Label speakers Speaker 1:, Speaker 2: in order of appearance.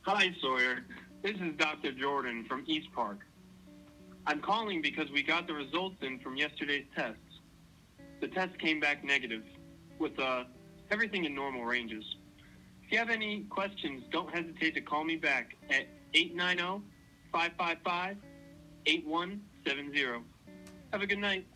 Speaker 1: Hi, Sawyer. This is Dr. Jordan from East Park. I'm calling because we got the results in from yesterday's tests. The test came back negative, with everything in normal ranges. If you have any questions, don't hesitate to call me back at 890-555-8170. Have a good night.